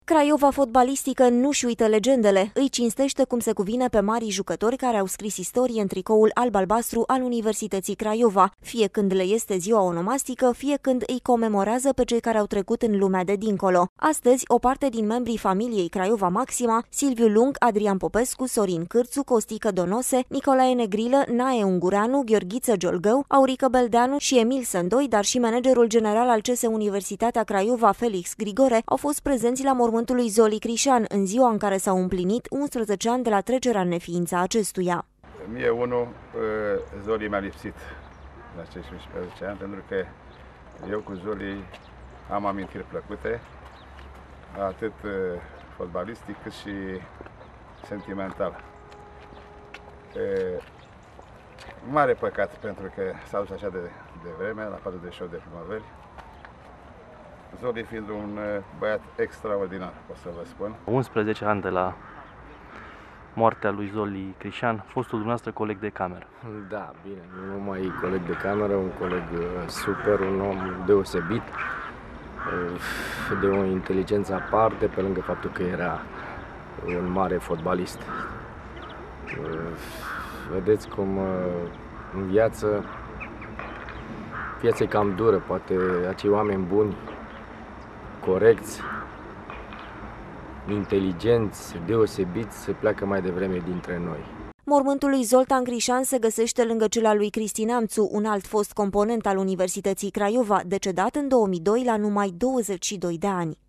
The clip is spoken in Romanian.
Craiova fotbalistică nu-și uită legendele, îi cinstește cum se cuvine pe marii jucători care au scris istorie în tricoul alb-albastru al Universității Craiova, fie când le este ziua onomastică, fie când îi comemorează pe cei care au trecut în lumea de dincolo. Astăzi, o parte din membrii familiei Craiova Maxima, Silviu Lung, Adrian Popescu, Sorin Cârțu, Costică Donose, Nicolae Negrilă, Nae Ungureanu, Gheorghiță Giolgău, Aurică Beldeanu și Emil Sândoi, dar și managerul general al CS Universitatea Craiova, Felix Grigore, au fost prezenți la mormântul lui Zoli Crișan, în ziua în care s-au împlinit 11 ani de la trecerea în neființă acestuia. Mie unul, Zoli mi-a lipsit la acești 11 ani, pentru că eu cu Zoli am amintiri plăcute, atât fotbalistic cât și sentimental. Mare păcat pentru că s-a dus așa de vreme, la 48 de primăveri. Zoli fiind un băiat extraordinar, o să vă spun. 11 ani de la moartea lui Zoli Crișan, fostul dumneavoastră coleg de cameră. Da, bine, nu numai coleg de cameră, un coleg super, un om deosebit, de o inteligență aparte, pe lângă faptul că era un mare fotbalist. Vedeți cum în viața e cam dură, poate acei oameni buni, corecți, inteligenți, deosebiți, se pleacă mai devreme dintre noi. Mormântul lui Zoltan Crișan se găsește lângă cel al lui Cristi Neamțu, un alt fost component al Universității Craiova, decedat în 2002 la numai 22 de ani.